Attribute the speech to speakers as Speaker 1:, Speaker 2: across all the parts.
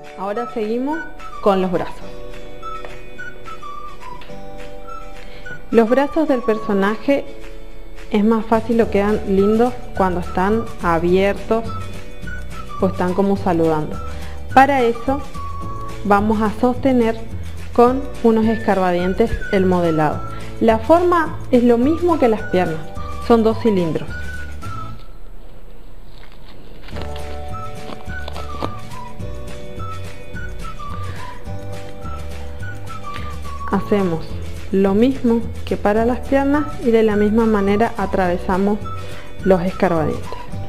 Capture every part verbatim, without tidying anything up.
Speaker 1: Ahora seguimos con los brazos. Los brazos del personaje es más fácil, lo quedan lindos cuando están abiertos o están como saludando. Para eso vamos a sostener con unos escarbadientes el modelado. La forma es lo mismo que las piernas, son dos cilindros. Hacemos lo mismo que para las piernas y de la misma manera atravesamos los escarbadientes.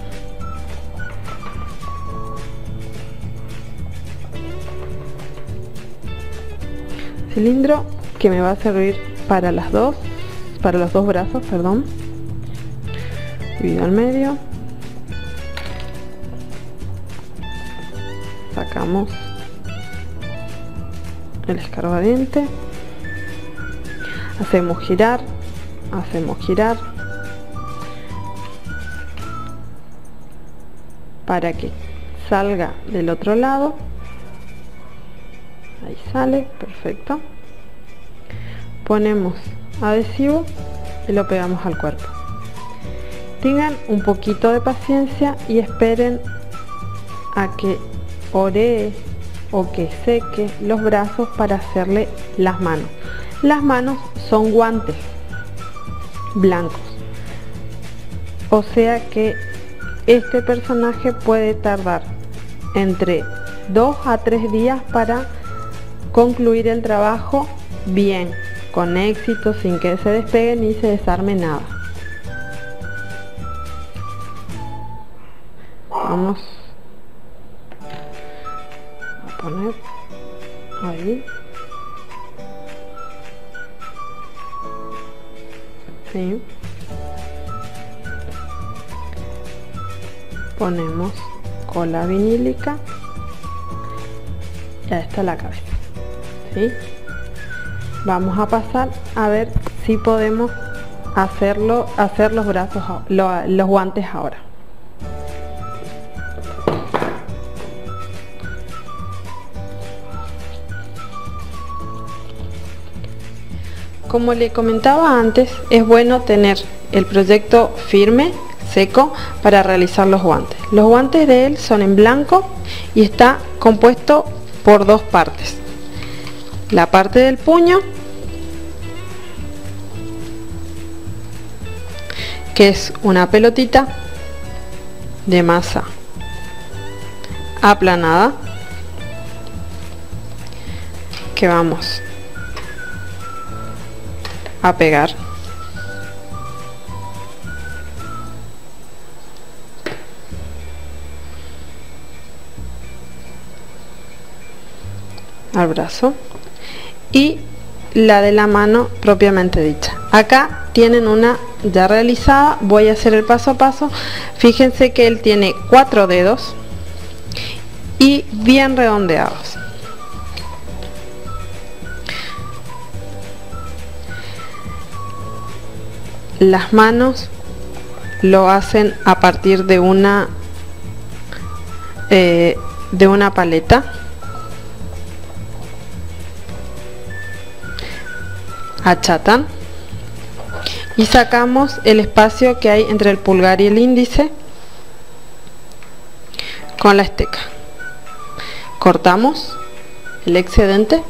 Speaker 1: Cilindro que me va a servir para las dos, para los dos brazos, perdón. Divido al medio. Sacamos el escarbadiente. Hacemos girar, hacemos girar para que salga del otro lado. Ahí sale, perfecto. Ponemos adhesivo y lo pegamos al cuerpo. Tengan un poquito de paciencia y esperen a que oree o que seque los brazos para hacerle las manos. Las manos son guantes blancos, o sea que este personaje puede tardar entre dos a tres días para concluir el trabajo bien, con éxito, sin que se despegue ni se desarme nada. Vamos a poner ahí. Sí. Ponemos cola vinílica y ahí está la cabeza. ¿Sí? Vamos a pasar a ver si podemos hacerlo, hacer los brazos, lo, los guantes ahora. Como le comentaba antes, es bueno tener el proyecto firme, seco, para realizar los guantes. Los guantes de él son en blanco y está compuesto por dos partes. La parte del puño, que es una pelotita de masa aplanada, que vamos a pegar. Al brazo, y la de la mano propiamente dicha. Acá tienen una ya realizada. Voy a hacer el paso a paso. Fíjense que él tiene cuatro dedos y bien redondeados. Las manos lo hacen a partir de una eh, de una paleta. Achatan y sacamos el espacio que hay entre el pulgar y el índice con la esteca. Cortamos el excedente,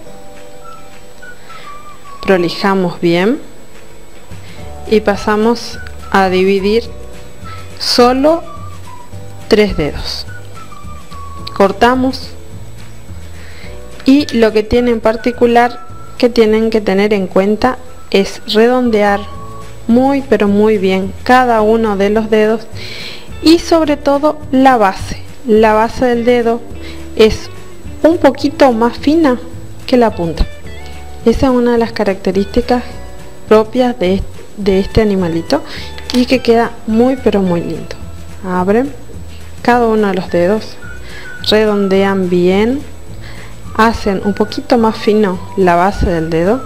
Speaker 1: prolijamos bien y pasamos a dividir solo tres dedos. Cortamos, y lo que tiene en particular que tienen que tener en cuenta es redondear muy pero muy bien cada uno de los dedos, y sobre todo la base. La base del dedo es un poquito más fina que la punta. Esa es una de las características propias de, de este animalito, y que queda muy pero muy lindo. Abren cada uno de los dedos, redondean bien, hacen un poquito más fino la base del dedo,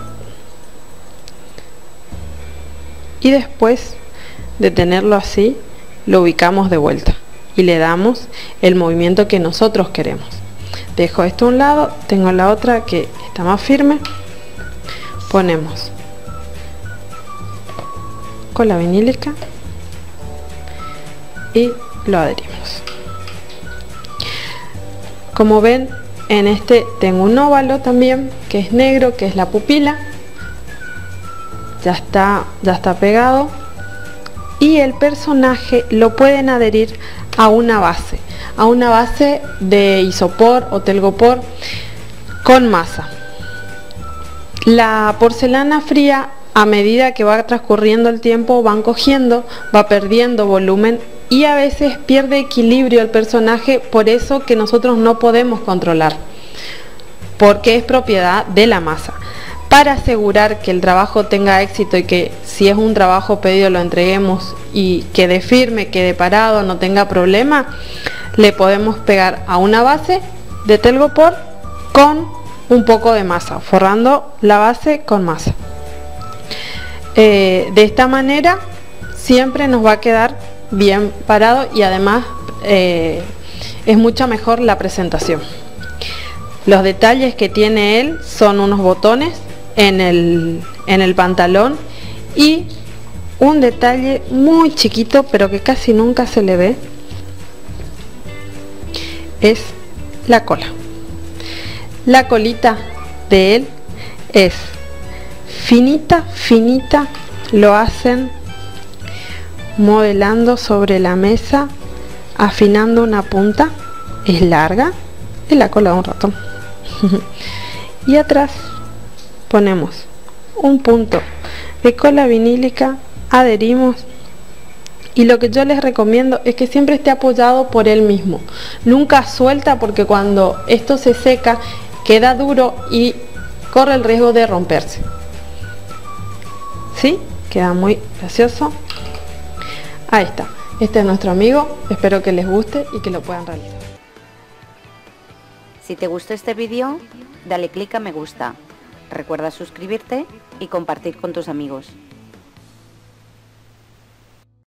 Speaker 1: y después de tenerlo así lo ubicamos de vuelta y le damos el movimiento que nosotros queremos. dejo esto a un lado, tengo la otra que está más firme, ponemos cola vinílica y lo adherimos. Como ven, en este tengo un óvalo también que es negro, que es la pupila, ya está, ya está pegado, y el personaje lo pueden adherir a una base, a una base de isopor o telgopor con masa. La porcelana fría, a medida que va transcurriendo el tiempo, van cogiendo, va perdiendo volumen y a veces pierde equilibrio el personaje, por eso que nosotros no podemos controlar, porque es propiedad de la masa. Para asegurar que el trabajo tenga éxito y que si es un trabajo pedido lo entreguemos y quede firme, quede parado, no tenga problema, le podemos pegar a una base de telgopor con un poco de masa, forrando la base con masa. Eh, de esta manera siempre nos va a quedar bien parado y además eh, es mucho mejor la presentación. Los detalles que tiene él son unos botones en el, en el pantalón y un detalle muy chiquito pero que casi nunca se le ve es la cola. La colita de él es finita, finita, lo hacen modelando sobre la mesa, afinando una punta, es larga, es la cola de un ratón. Y atrás ponemos un punto de cola vinílica, adherimos, y lo que yo les recomiendo es que siempre esté apoyado por él mismo, nunca suelta, porque cuando esto se seca queda duro y corre el riesgo de romperse. ¿Sí? Queda muy gracioso. Ahí está, este es nuestro amigo, espero que les guste y que lo puedan realizar.
Speaker 2: Si te gustó este vídeo, dale clic a me gusta, recuerda suscribirte y compartir con tus amigos.